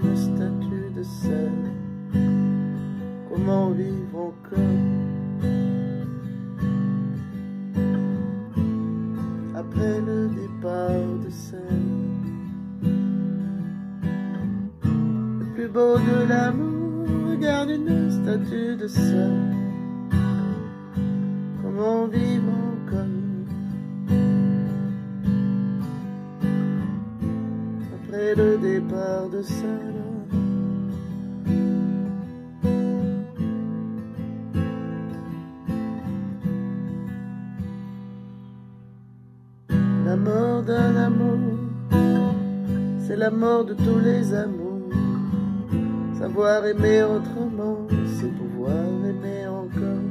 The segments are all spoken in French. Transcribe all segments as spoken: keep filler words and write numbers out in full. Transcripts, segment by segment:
une statue de sel. Comment vivre encore après le départ de sel? Le plus beau de l'amour regarde une statue de sel. Comment vivre encore après le départ de sel? La mort d'un amour, c'est la mort de tous les amours. Savoir aimer autrement, c'est pouvoir aimer encore.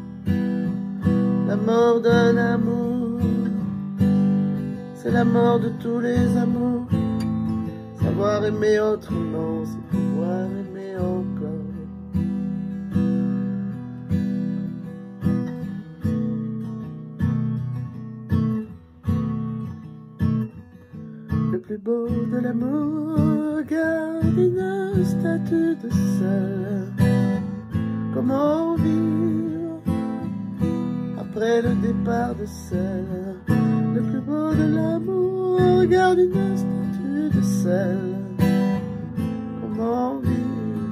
La mort d'un amour, c'est la mort de tous les amours. Savoir aimer autrement, c'est pouvoir aimer encore. Le plus beau de l'amour regarde une statue de sel. Comment vivre après le départ de sel? Le plus beau de l'amour regarde une statue de sel. Comment vivre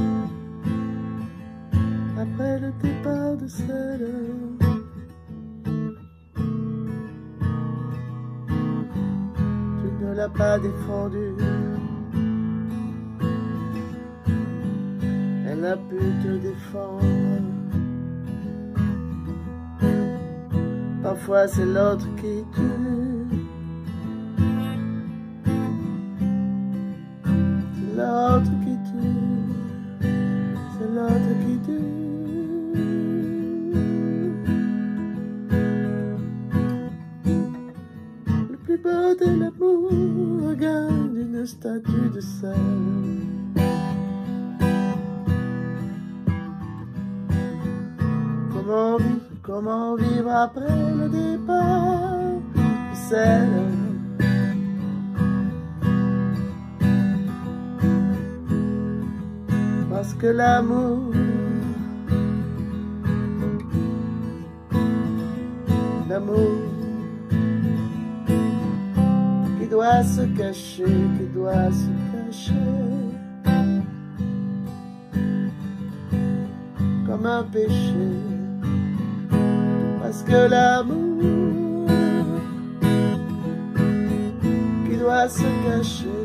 après le départ de sel? Tu ne l'as pas défendue, elle a pu te défendre. Parfois c'est l'autre qui tue, c'est l'autre qui tue, c'est l'autre qui tue. Le plus beau de l'amour regarde une statue de sel. Comment vivre, comment vivre après le départ de sel? Parce que l'amour, l'amour qui doit se cacher, qui doit se cacher comme un péché. Parce que l'amour qui doit se cacher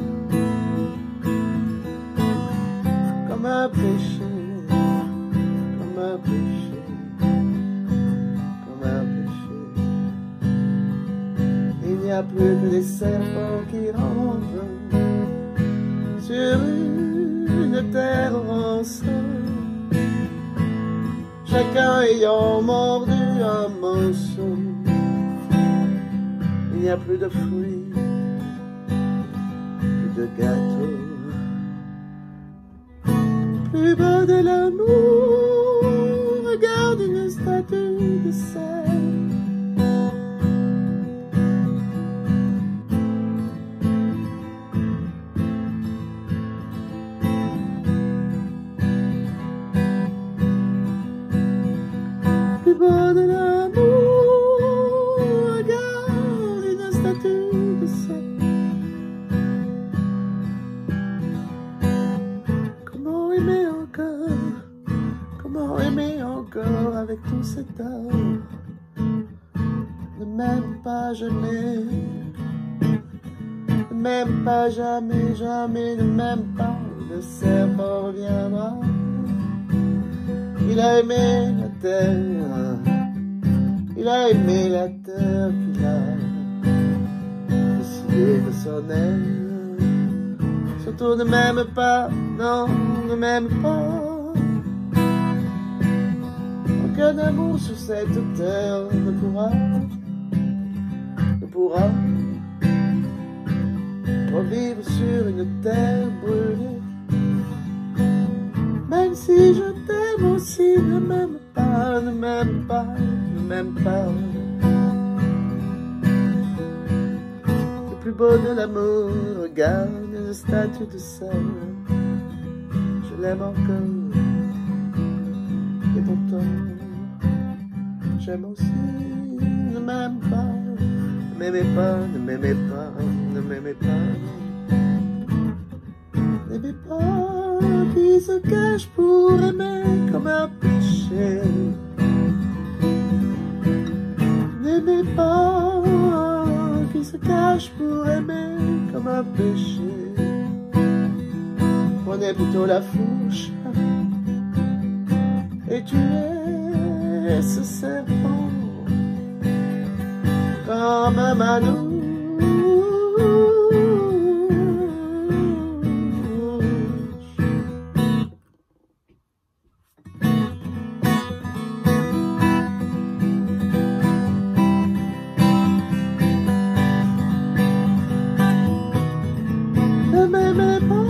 comme un péché, comme un péché, comme un péché. Il n'y a plus que des serpents qui rentrent sur une terre rançon, chacun ayant mordu un morceau. Il n'y a plus de fruits, plus de gâteaux. Plus beau de l'amour regarde une statue de sel. Plus beau de l'amour regarde une statue de sel. Comment aimer encore, comment aimer encore avec tout cet or? Ne m'aime pas jamais, ne m'aime pas jamais, jamais, ne m'aime pas, le serpent reviendra. Il a aimé la terre, il a aimé la terre qu'il a décidé de son aile. Surtout ne m'aime pas, non, ne m'aime pas. Aucun amour sur cette terre ne pourra, ne pourra revivre sur une terre brûlée. Même si je t'aime aussi, ne m'aime pas, ne m'aime pas, ne m'aime pas. plus beau de l'amour. Regarde une statue de sel, je l'aime encore. Et pourtant, j'aime aussi. Ne m'aime pas, ne m'aimez pas, ne m'aimez pas, ne m'aimez pas. N'aimez pas qui se cache pour aimer comme un péché. N'aimez pas qui se cache pour aimer comme un péché. Prenez plutôt la fourche et tuez ce serpent comme un manouche. Ne m'aimez pas.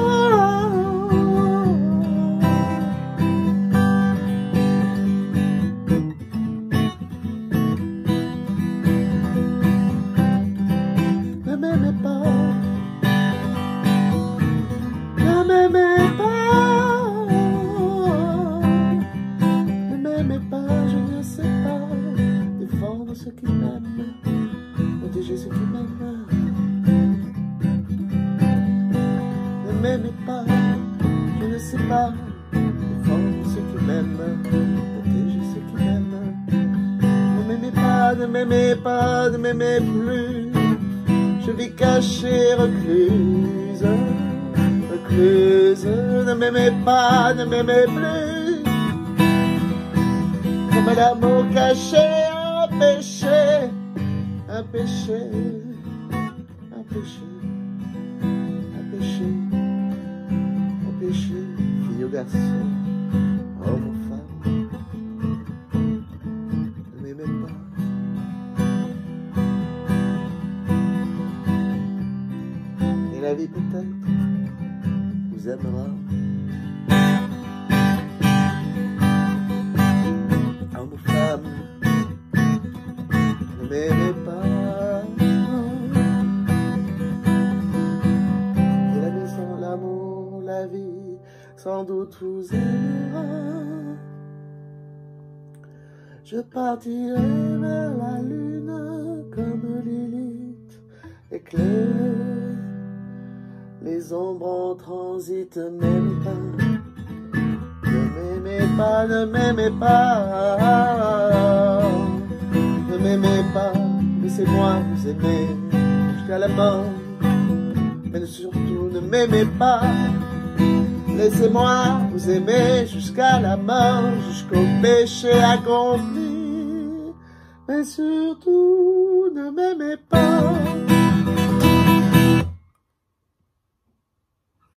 Ne m'aimez pas. Ne m'aimez pas. Ne m'aimez pas, je ne sais pas défendre ceux qui m'aiment, protéger ceux qui m'aiment. Ne m'aimez pas, je ne sais pas défendre ceux qui m'aiment, protéger ceux qui m'aiment. Ne m'aimez pas, ne m'aimez pas, ne m'aimez plus. Je vis cachée, recluse, recluse. Ne m'aimez pas, ne m'aimez plus. Comme l'amour caché, un péché, un péché, un péché, un péché, un péché, fille ou garçon, homme ou femme. Ne m'aimez pas. Et la vie peut-être vous aimera. Homme ou femme, ne m'aimez pas. Et la vie sans l'amour, la vie sans doute vous aimera. Je partirai vers la lune comme Lilith, éclaire les ombres en transit. Ne m'aimez pas, ne m'aimez pas, ne m'aimez pas, ne m'aimez pas, laissez-moi vous aimer jusqu'à la mort, mais surtout ne m'aimez pas, laissez-moi vous aimer jusqu'à la mort, jusqu'au péché accompli, mais surtout ne m'aimez pas.